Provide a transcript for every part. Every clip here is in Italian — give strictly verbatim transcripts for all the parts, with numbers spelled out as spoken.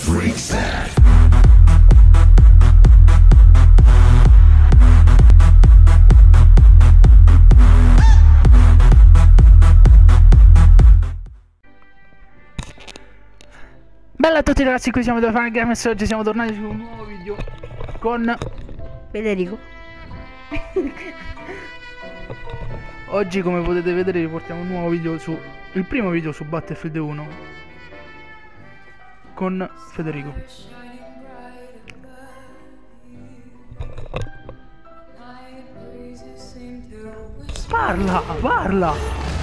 Bella a tutti ragazzi, qui siamo da Final Games e oggi siamo tornati su un nuovo video con Federico. Oggi, come potete vedere, riportiamo un nuovo video su il primo video su Battlefield uno con Federico. Parla, parla.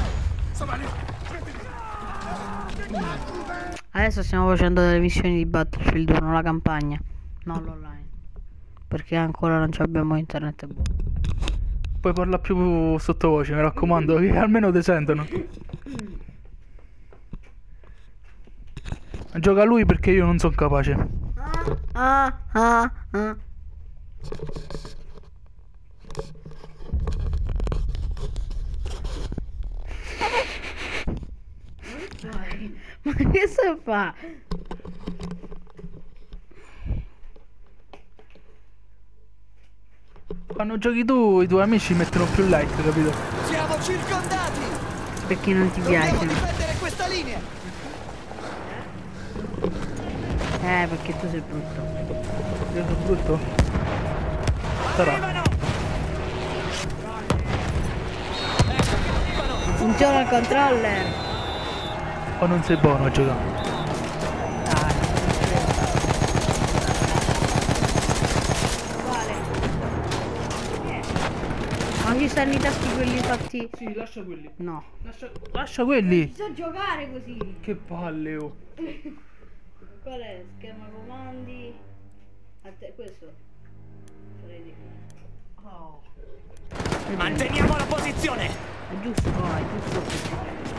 Adesso stiamo facendo delle missioni di Battlefield uno, la campagna, non l'online, perché ancora non abbiamo internet buono. Puoi parlare più sottovoce, mi raccomando, che almeno ti sentono. Gioca lui perché io non sono capace. Ah, ah, ah. Ma che si fa? Quando giochi tu, i tuoi amici mettono più like, capito? Siamo circondati! Perché non ti Dobbiamo piace? difendere questa linea! Eh, perché tu sei brutto. Io sono brutto? Sarà. Funziona il controller. O non sei buono a giocare? Dai. Uguale. Ma ci stanno i tasti quelli fatti? Sì, lascia quelli. No. Lascia, lascia quelli. So giocare così. Che palle, oh. Qual è? Schema comandi. A te questo. Vedi. Oh. Manteniamo la posizione! È giusto, no, è giusto così.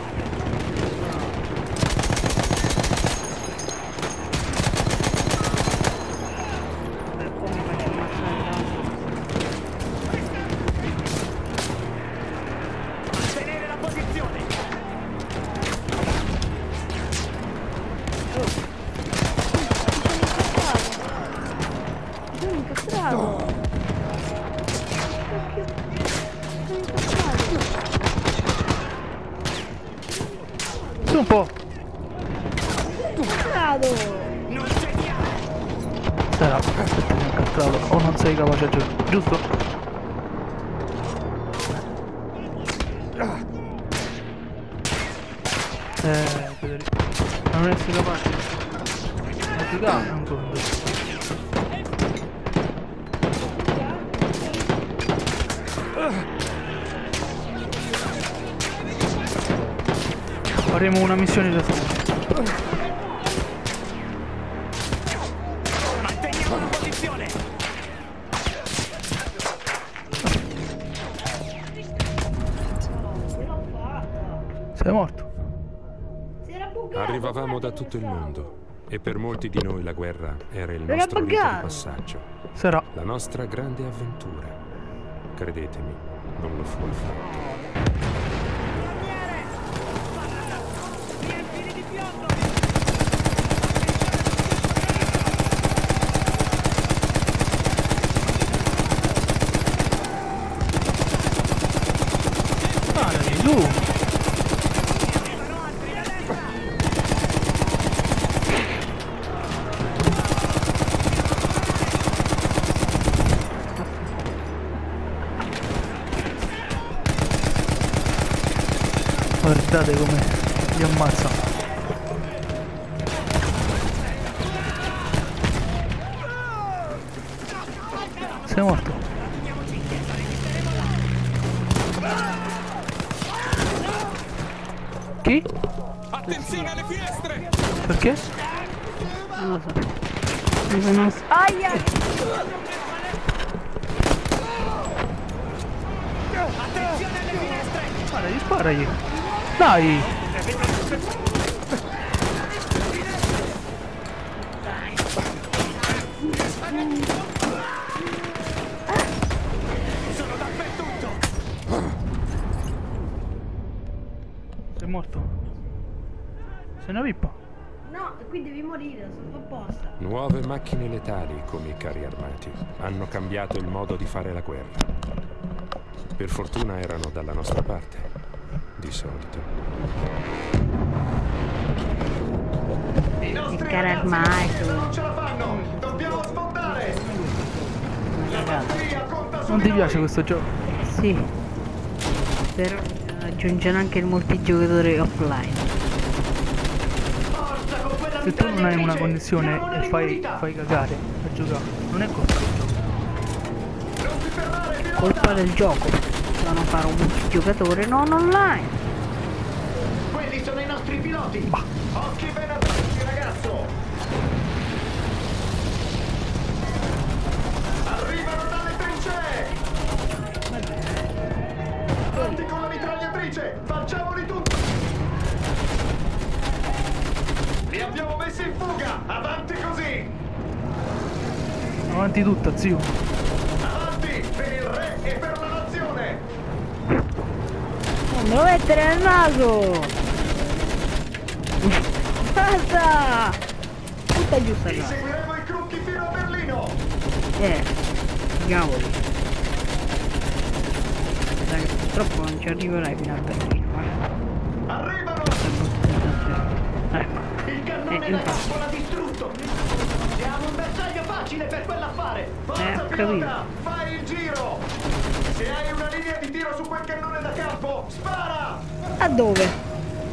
Vabbè, poi mi faccio ammazzare tanto. Mantenere la posizione! Mi sono incastrato. Su un po'. Incastrato. Non cediamo! Sarà, aspetta, mi ho incastrato. O non sei capace a giocare, giusto? Eh, Federico. Non essere capace. A giocare è un conto. Faremo una missione da solo. Manteniamo la posizione! Sei morto? Si era buggato. Arrivavamo da tutto il mondo e per molti di noi la guerra era il Era nostro rito di buggato. passaggio, Sarà. la nostra grande avventura. Credetemi, non lo fu affatto. Parali, tu! Guardate come li ammazza. Sei morto. Chi? Attenzione alle finestre! Perché? Non lo so. Mi sono... Aia! Attenzione alle finestre! Sparagli, sparagli. Dai! Sono dappertutto! Sei morto? Sei una pippa? No, qui devi devi morire, sono apposta. Nuove macchine letali, come i carri armati, hanno cambiato il modo di fare la guerra. Per fortuna erano dalla nostra parte, di solito. I nostri carri ragazzi armati. non ce la fanno! Dobbiamo sfondare! La batteria conta su Non di ti noi. piace questo gioco? Sì. Però aggiungono anche il multigiocatore offline. Forza con quella Se tu non hai una mitragliatrice! connessione Siamo una e fai, rimonita! fai cagare a giocare, non è colpa del gioco. Non ti fermare, pilota! Colpa del gioco. Devono fare un multigiocatore non online. Quelli sono i nostri piloti! Occhi ben aperti, ragazzo! Arrivano dalle trincee! Avanti con la mitragliatrice! Facciamoli tutti! Li abbiamo messi in fuga! Avanti così! Avanti tutta, zio. Avanti per il re e per la nazione! Non me lo mettere nel naso! Basta! Tutta giusta Ti là. seguiremo i crocchi fino a Berlino! Eh, cavoli. Dai, purtroppo non ci arriverai fino a Berlino. eh. Arrivano! Ecco. Il cannone Eh, da infatti. campo l'ha distrutto! Siamo un bersaglio facile per quell'affare! Forza Eh, ho pilota! Fai il giro! Se hai una linea di tiro su quel cannone da campo, spara! A dove?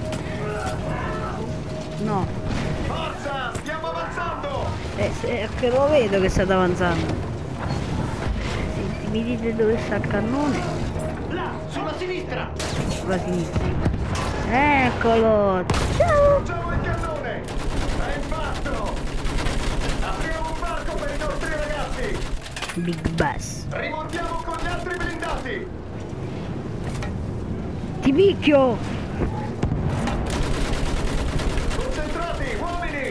No. Forza! Stiamo avanzando! Eh, se, che lo vedo che state avanzando. Senti, mi dite dove sta il cannone? Là, sulla sinistra! Sulla sinistra. Eccolo! Ciao! Lanciamo il cannone! È in fatto! Apriamo un varco per i nostri ragazzi! Big Bass. Rimontiamo con gli altri blindati! Ti picchio! Concentrati, uomini!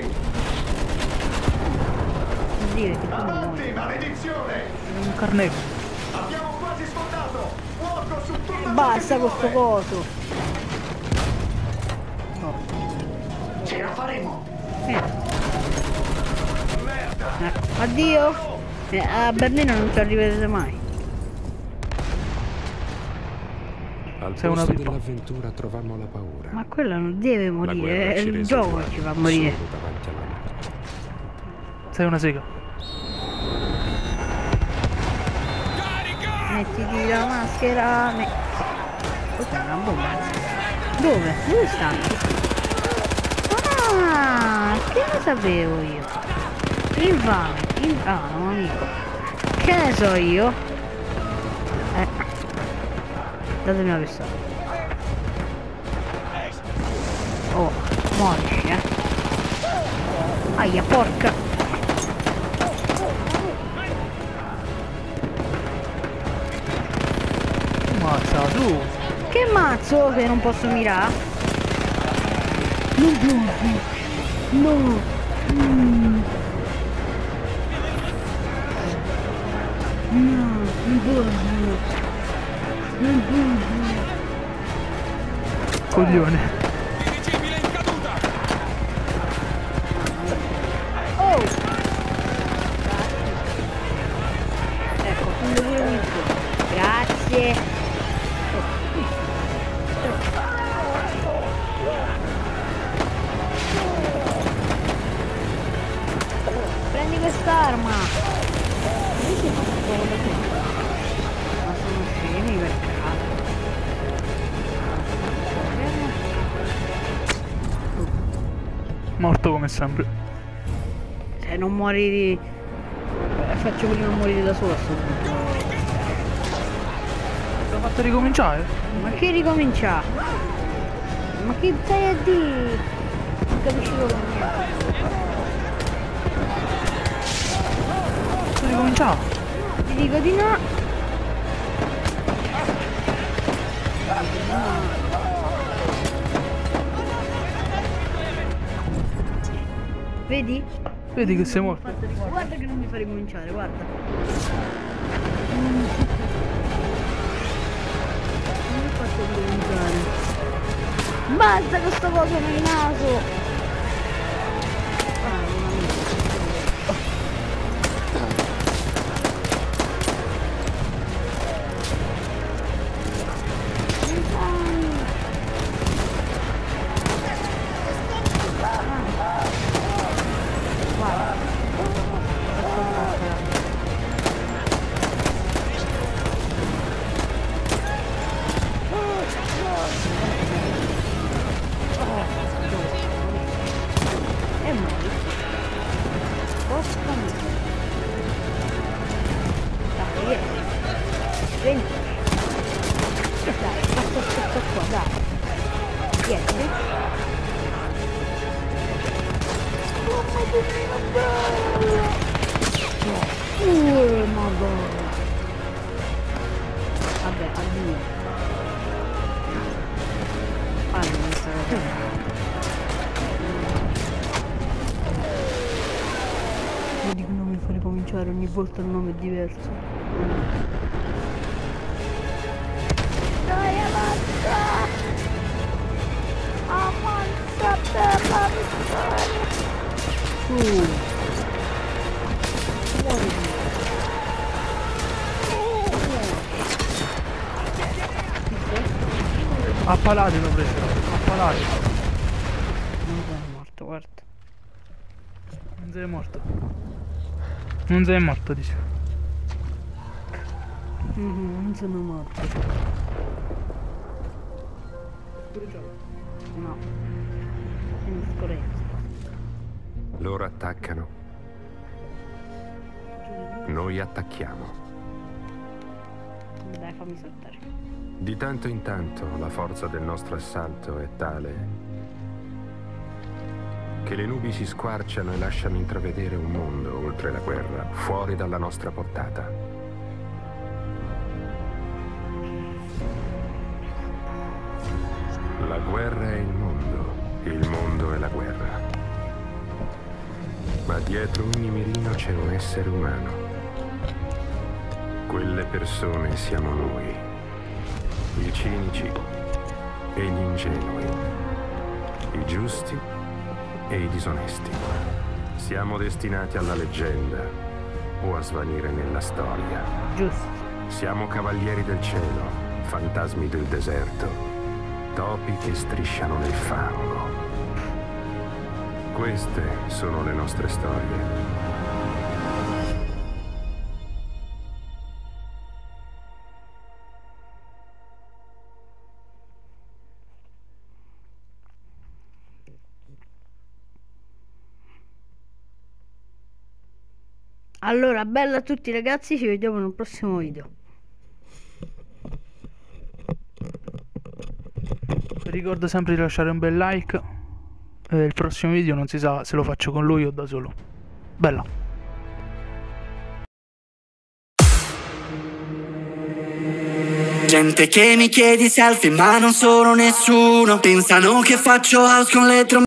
Non dire che tu non Avanti, vuoi. maledizione! È un carnevo. Abbiamo quasi sfondato! Fuoco su tutto ciò Basta che con si sto muove! coso! No. Ce la faremo! Eh, Merda! ecco. Addio! Eh, a Berlino non ci arriverete mai. Al Sei una posto pippa. dell'avventura trovammo la paura. Ma quello non deve La morire, guerra è ci il rese gioco uguali, che ci fa morire. solo davanti alla morte. Sei una sega. Carica! Mettiti la maschera. Me... Questa è una bomba. Dove? Dove sta? Ah, che ne sapevo io? Infame, in... ah, un amico. Che ne so io? Eh. Datemi una pistola. Oh, muorisci, eh. Aia, porca. Mazza, tu. Che mazzo che non posso mirare? Non posso. No. Mm. No, non posso. Non posso. Coglione. Dirigibile in caduta! Oh! Ecco, prendo pure un po'. Grazie. Prendi quest'arma. Vedi che fa comodo qui. Ma sono scemi per caso. Morto come sempre. Se non muori di... eh, faccio prima morire da solo a sto punto. L'ho fatto ricominciare? Ma che ricomincia? Ma che stai a dire? Non capisci proprio niente. Sto ricominciando. Ti dico di no. Vedi? Vedi che sei morto. Guarda che non mi fa ricominciare, guarda. Non mi ha fatto ricominciare. Basta con sto coso nel naso! noi. Porca miseria. Dai, vieni. Vieni. Dai, passa questo qua, dai. Vieni. Oh, madonna bella. Uh, madonna. Vabbè, addio. Allora, vedi che non mi fa ricominciare, ogni volta il nome è diverso. Dai, avanza! Avanza per la vittoria! Uh. Muori via. A palate l'ho preso, a palate. Non sei morto, guarda. Non sei morto. Non sei morto, dice. Mm-hmm, non sono morto. No. In sicurezza. Loro attaccano. Noi attacchiamo. Dai, fammi saltare. Di tanto in tanto la forza del nostro assalto è tale che le nubi si squarciano e lasciano intravedere un mondo oltre la guerra, fuori dalla nostra portata. La guerra è il mondo, il mondo è la guerra. Ma dietro ogni mirino c'è un essere umano. Quelle persone siamo noi. I cinici e gli ingenui, i giusti e i disonesti. Siamo destinati alla leggenda o a svanire nella storia. Giusto. Siamo cavalieri del cielo, fantasmi del deserto, topi che strisciano nel fango. Queste sono le nostre storie. Allora, bella a tutti ragazzi, ci vediamo nel prossimo video. Ricordo sempre di lasciare un bel like. E il prossimo video non si sa se lo faccio con lui o da solo. Bella. Gente che mi chiede selfie ma non sono nessuno. Pensano che faccio house con le trombone.